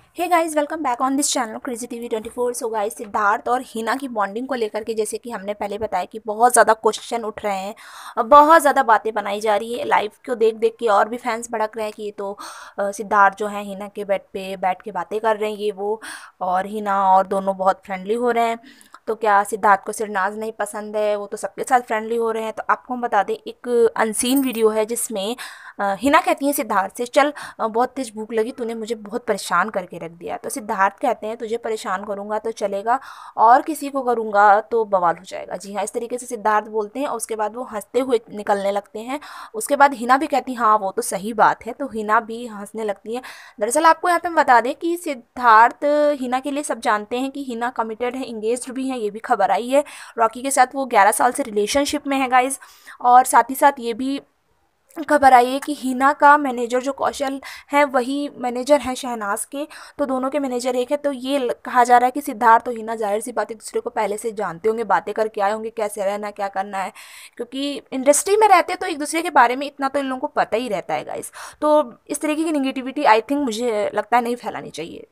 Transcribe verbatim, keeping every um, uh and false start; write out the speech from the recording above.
Hey guys, welcome back on this channel crazy TV twenty four. So guys, Siddharth और हिना की bonding को लेकर के जैसे कि हमने पहले बताया कि बहुत ज़्यादा क्वेश्चन उठ रहे हैं और बहुत ज़्यादा बातें बनाई जा रही है लाइव को देख देख के। और भी फैंस भड़क रहे हैं कि ये तो अ, सिद्धार्थ जो है हिना के बेड पे बैठ के बातें कर रहे हैं ये वो, और हिना और दोनों बहुत फ्रेंडली हो रहे हैं। तो क्या सिद्धार्थ को सिरनाज नहीं पसंद है? वो तो सबके साथ फ्रेंडली हो रहे हैं। तो आपको हम बता दें, एक अनसीन वीडियो है जिसमें अ, हिना कहती है सिद्धार्थ से, चल अ, बहुत तेज भूख लगी, तूने मुझे बहुत परेशान करके रख दिया। तो सिद्धार्थ कहते हैं, तुझे परेशान करूंगा तो चलेगा, और किसी को करूंगा तो बवाल हो जाएगा। जी हाँ, इस तरीके से सिद्धार्थ बोलते हैं और उसके बाद वो हंसते हुए निकलने लगते हैं। उसके बाद हिना भी कहती है हाँ वो तो सही बात है, तो हिना भी हंसने लगती है। दरअसल आपको यहाँ पे हम बता दें कि सिद्धार्थ हिना के लिए सब जानते हैं कि हिना कमिटेड है, इंगेज्ड भी है, ये भी खबर आई है। रॉकी के साथ वो ग्यारह साल से रिलेशनशिप में है गाइज। और साथ ही साथ ये भी खबर आई है कि हिना का मैनेजर जो कौशल है वही मैनेजर है शहनाज के। तो दोनों के मैनेजर एक है। तो ये ल- कहा जा रहा है कि सिद्धार्थ और हिना जाहिर सी बात एक दूसरे को पहले से जानते होंगे, बातें करके आए होंगे कैसे रहना है, क्या करना है। क्योंकि इंडस्ट्री में रहते हैं तो एक दूसरे के बारे में इतना तो इन लोगों को पता ही रहता है गाइस। तो इस तरीके की निगेटिविटी आई थिंक मुझे लगता है नहीं फैलानी चाहिए।